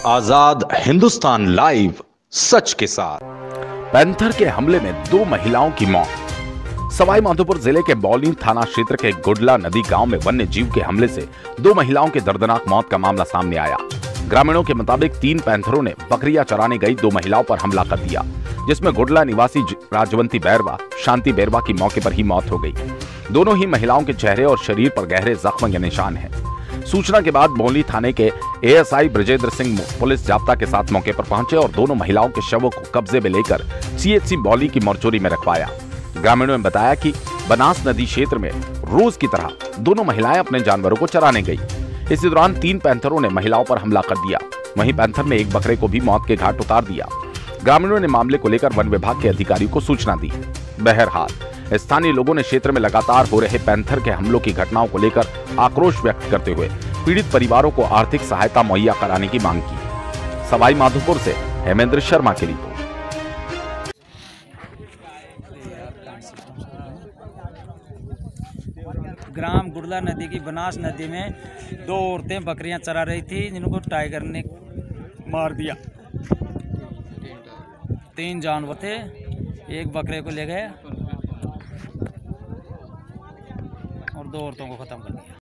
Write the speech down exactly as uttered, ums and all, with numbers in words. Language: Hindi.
आजाद हिंदुस्तान लाइव, सच के साथ। पैंथर के हमले में दो महिलाओं की मौत। सवाई माधोपुर जिले के बौली थाना क्षेत्र के गुडला नदी गांव में वन्य जीव के हमले से दो महिलाओं की दर्दनाक मौत का मामला सामने आया। ग्रामीणों के मुताबिक तीन पैंथरों ने बकरियां चराने गई दो महिलाओं पर हमला कर दिया, जिसमें गुडला निवासी राजवंती बैरवा, शांति बैरवा की मौके पर ही मौत हो गई। दोनों ही महिलाओं के चेहरे और शरीर पर गहरे जख्म के निशान हैं। सूचना के बाद बौली थाने के एएसआई ब्रजेंद्र सिंह पुलिस जाब्ता के साथ मौके पर पहुंचे और दोनों महिलाओं के शवों को कब्जे में लेकर सीएचसी बौली की मोर्चोरी में रखवाया। ग्रामीणों ने बताया कि बनास नदी क्षेत्र में रोज की तरह दोनों महिलाएं अपने जानवरों को चराने गई। इसी दौरान तीन पैंथरों ने महिलाओं पर हमला कर दिया। वहीं पैंथर ने एक बकरे को भी मौत के घाट उतार दिया। ग्रामीणों ने मामले को लेकर वन विभाग के अधिकारियों को सूचना दी। बहरहाल स्थानीय लोगों ने क्षेत्र में लगातार हो रहे पैंथर के हमलों की घटनाओं को लेकर आक्रोश व्यक्त करते हुए पीड़ित परिवारों को आर्थिक सहायता मुहैया कराने की मांग की। सवाई माधोपुर से हेमेंद्र शर्मा की रिपोर्ट। ग्राम गुडला नदी की बनास नदी में दो औरतें बकरियां चरा रही थी, जिनको टाइगर ने मार दिया। तीन जानवर थे, एक बकरे को ले गए और दो औरतों को खत्म कर दिया।